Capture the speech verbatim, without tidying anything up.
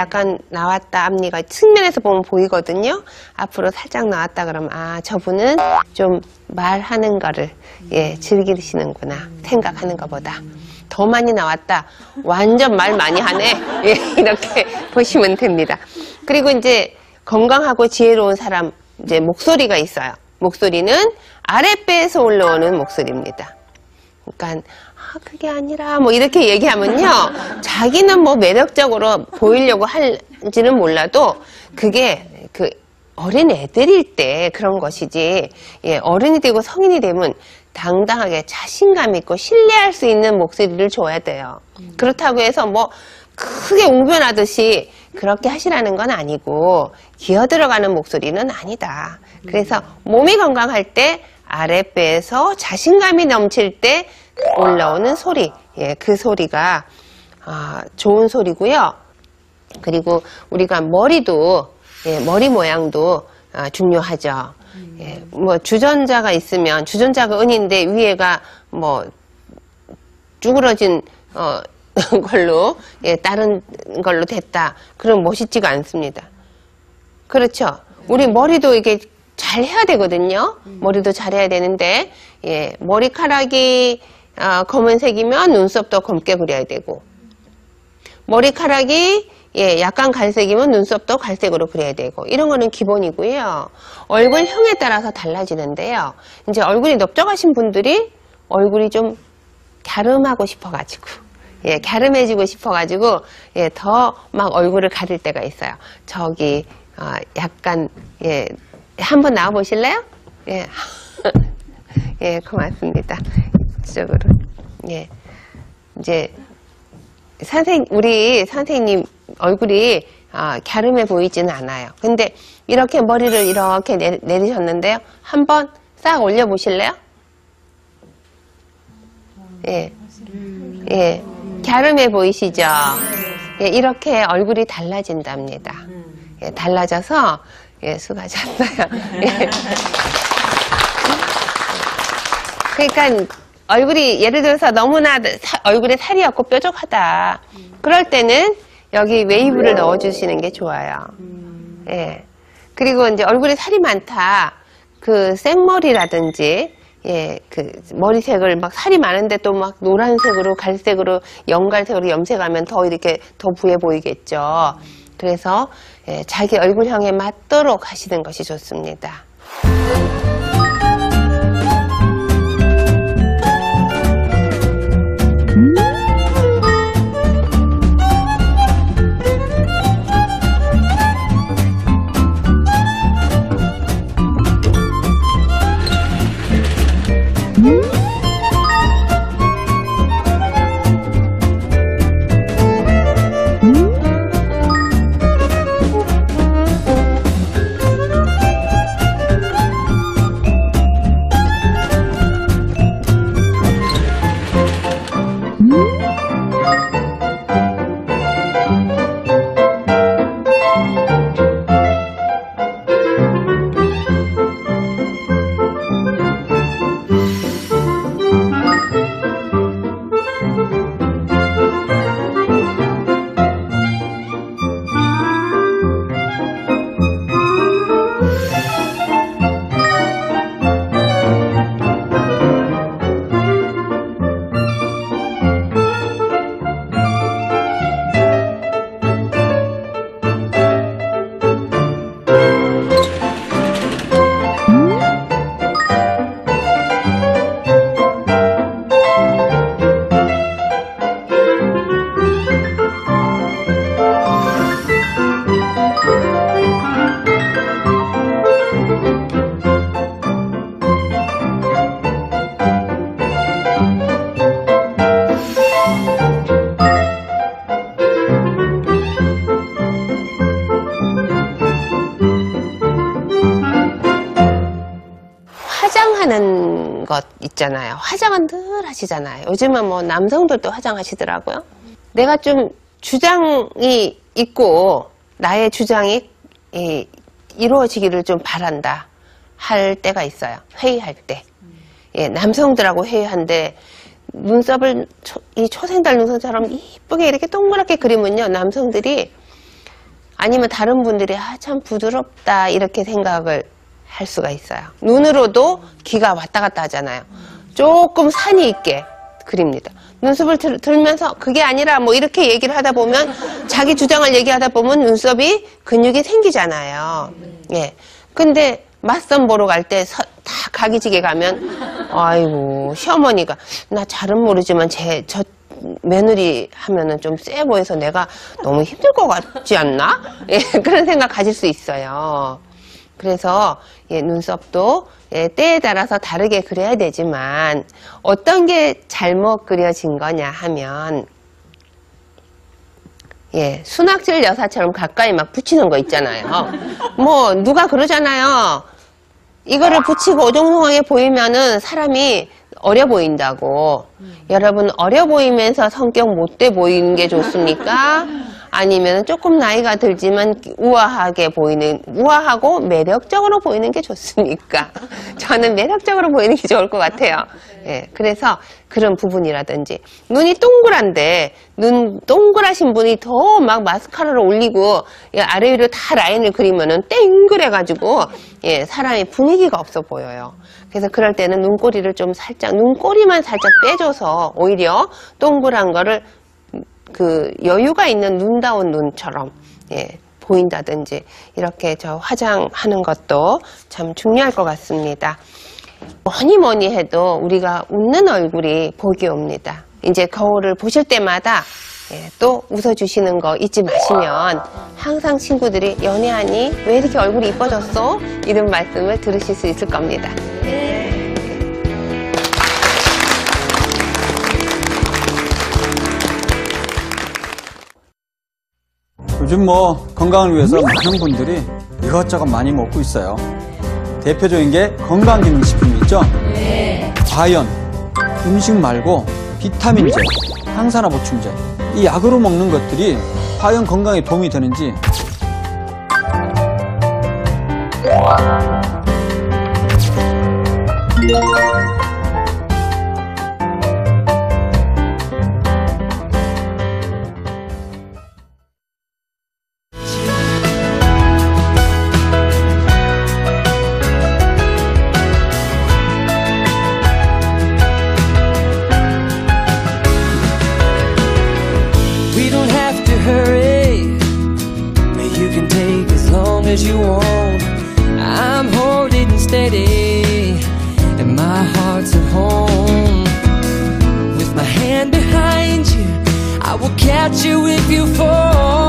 약간 나왔다, 앞니가 측면에서 보면 보이거든요. 앞으로 살짝 나왔다 그러면 아, 저분은 좀 말하는 거를 예, 즐기시는구나. 생각하는 것보다 더 많이 나왔다. 완전 말 많이 하네. 예, 이렇게 보시면 됩니다. 그리고 이제 건강하고 지혜로운 사람 이제 목소리가 있어요. 목소리는 아랫배에서 올라오는 목소리입니다. 그러니까 아, 그게 아니라 뭐 이렇게 얘기하면요, 자기는 뭐 매력적으로 보이려고 할지는 몰라도 그게 그 어린 애들일 때 그런 것이지, 예, 어른이 되고 성인이 되면 당당하게 자신감 있고 신뢰할 수 있는 목소리를 줘야 돼요. 그렇다고 해서 뭐 크게 웅변하듯이 그렇게 하시라는 건 아니고 기어 들어가는 목소리는 아니다. 그래서 몸이 건강할 때 아랫배에서 자신감이 넘칠 때 올라오는 소리, 예, 그 소리가 아, 좋은 소리고요. 그리고 우리가 머리도, 예, 머리 모양도 아, 중요하죠. 예, 뭐 주전자가 있으면 주전자가 은인데 위에가 뭐 쭈그러진 어, 걸로, 예, 다른 걸로 됐다. 그럼 멋있지가 않습니다. 그렇죠. 우리 머리도 이게 잘 해야 되거든요. 머리도 잘 해야 되는데, 예, 머리카락이 어, 검은색이면 눈썹도 검게 그려야 되고, 머리카락이 예, 약간 갈색이면 눈썹도 갈색으로 그려야 되고, 이런 거는 기본이고요. 얼굴형에 따라서 달라지는데요. 이제 얼굴이 넓적하신 분들이 얼굴이 좀 갸름하고 싶어가지고, 예, 갸름해지고 싶어가지고, 예, 더 막 얼굴을 가릴 때가 있어요. 저기, 어, 약간, 예, 한번 나와 보실래요? 예. 예, 고맙습니다. 이쪽으로. 예. 이제, 선생, 우리 선생님 얼굴이, 어, 갸름해 보이지는 않아요. 근데, 이렇게 머리를 이렇게 내, 내리셨는데요. 한번 싹 올려 보실래요? 예. 예. 갸름해 보이시죠? 예, 이렇게 얼굴이 달라진답니다. 예, 달라져서, 예, 수고하셨어요. 예. 그러니까 얼굴이 예를 들어서 너무나 사, 얼굴에 살이 없고 뾰족하다. 그럴 때는 여기 웨이브를 넣어주시는 게 좋아요. 예. 그리고 이제 얼굴에 살이 많다. 그 생머리라든지, 예, 그 머리색을 막 살이 많은데 또 막 노란색으로 갈색으로 연갈색으로 염색하면 더 이렇게 더 부해 보이겠죠. 그래서 예, 자기 얼굴형에 맞도록 하시는 것이 좋습니다. 화장하는 것 있잖아요. 화장은 늘 하시잖아요. 요즘은 뭐 남성들도 화장하시더라고요. 내가 좀 주장이 있고 나의 주장이 이, 이루어지기를 좀 바란다 할 때가 있어요. 회의할 때. 예, 남성들하고 회의한데 눈썹을 초, 이 초생달 눈썹처럼 이쁘게 이렇게 동그랗게 그리면요, 남성들이 아니면 다른 분들이 아, 참 부드럽다 이렇게 생각을 할 수가 있어요. 눈으로도 귀가 왔다 갔다 하잖아요. 조금 산이 있게 그립니다. 눈썹을 들, 들면서 그게 아니라 뭐 이렇게 얘기를 하다 보면 자기 주장을 얘기하다 보면 눈썹이 근육이 생기잖아요. 예. 근데 맞선 보러 갈 때 다 가기지게 가면 아이고 시어머니가 나 잘은 모르지만 제 저 며느리 하면은 좀 세 보여서 내가 너무 힘들 것 같지 않나? 예, 그런 생각 가질 수 있어요. 그래서 예, 눈썹도 예, 때에 따라서 다르게 그려야 되지만 어떤 게 잘못 그려진 거냐 하면 예, 순학질 여사처럼 가까이 막 붙이는 거 있잖아요. 뭐 누가 그러잖아요. 이거를 붙이고 오종통하게 보이면은 사람이 어려 보인다고. 음. 여러분 어려 보이면서 성격 못돼 보이는 게 좋습니까? 아니면 조금 나이가 들지만 우아하게 보이는, 우아하고 매력적으로 보이는 게 좋습니까? 저는 매력적으로 보이는 게 좋을 것 같아요. 예, 그래서 그런 부분이라든지 눈이 동그란데 눈 동그라신 분이 더 막 마스카라를 올리고 아래 위로 다 라인을 그리면은 땡그래가지고 예, 사람이 분위기가 없어 보여요. 그래서 그럴 때는 눈꼬리를 좀 살짝 눈꼬리만 살짝 빼줘서 오히려 동그란 거를 그 여유가 있는 눈다운 눈처럼 예, 보인다든지 이렇게 저 화장하는 것도 참 중요할 것 같습니다. 뭐니 뭐니 해도 우리가 웃는 얼굴이 복이 옵니다. 이제 거울을 보실 때마다 예, 또 웃어주시는 거 잊지 마시면 항상 친구들이 연애하니 왜 이렇게 얼굴이 이뻐졌어? 이런 말씀을 들으실 수 있을 겁니다. 요즘 뭐 건강을 위해서 많은 분들이 이것저것 많이 먹고 있어요. 대표적인 게 건강기능식품이 있죠? 네. 과연 음식 말고 비타민제, 항산화 보충제, 이 약으로 먹는 것들이 과연 건강에 도움이 되는지 as you want. I'm holding steady and my heart's at home. With my hand behind you, I will catch you if you fall.